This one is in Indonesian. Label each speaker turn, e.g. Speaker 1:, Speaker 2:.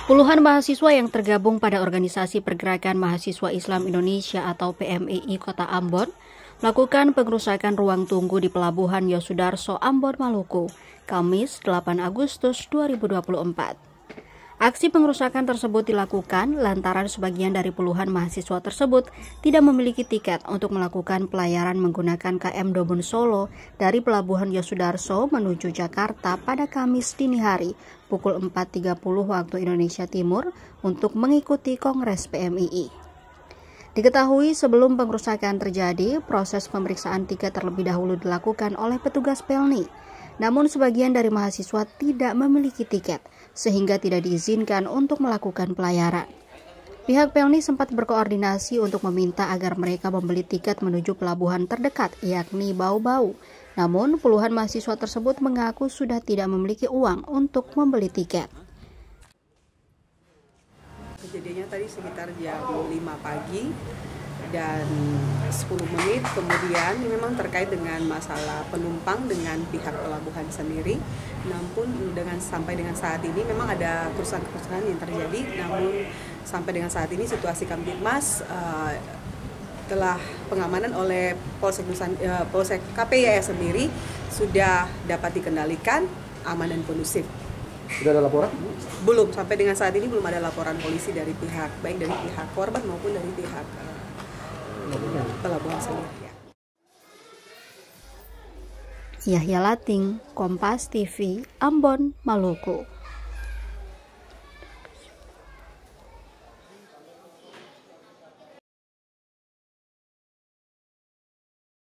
Speaker 1: Puluhan mahasiswa yang tergabung pada Organisasi Pergerakan Mahasiswa Islam Indonesia atau PMII Kota Ambon melakukan pengerusakan ruang tunggu di Pelabuhan Yosudarso, Ambon, Maluku, Kamis 8 Agustus 2024. Aksi pengerusakan tersebut dilakukan lantaran sebagian dari puluhan mahasiswa tersebut tidak memiliki tiket untuk melakukan pelayaran menggunakan KM Dobon Solo dari Pelabuhan Yosudarso menuju Jakarta pada Kamis dini hari pukul 4.30 waktu Indonesia Timur untuk mengikuti Kongres PMII. Diketahui sebelum pengerusakan terjadi, proses pemeriksaan tiket terlebih dahulu dilakukan oleh petugas Pelni. Namun sebagian dari mahasiswa tidak memiliki tiket, sehingga tidak diizinkan untuk melakukan pelayaran. Pihak Pelni sempat berkoordinasi untuk meminta agar mereka membeli tiket menuju pelabuhan terdekat, yakni Bau-Bau. Namun puluhan mahasiswa tersebut mengaku sudah tidak memiliki uang untuk membeli tiket.
Speaker 2: Kejadiannya tadi sekitar jam 5 pagi dan 10 menit kemudian memang terkait dengan masalah penumpang dengan pihak pelabuhan sendiri. Namun sampai dengan saat ini memang ada kerusakan-kerusakan yang terjadi. Namun sampai dengan saat ini situasi Kamtibmas telah pengamanan oleh Polsek KPI sendiri sudah dapat dikendalikan, aman dan kondusif.
Speaker 3: Sudah ada laporan?
Speaker 2: Belum, sampai dengan saat ini belum ada laporan polisi dari pihak, baik dari pihak korban maupun dari pihak pelabuhan sendiri.
Speaker 1: Yahya Lating, Kompas TV, Ambon, Maluku.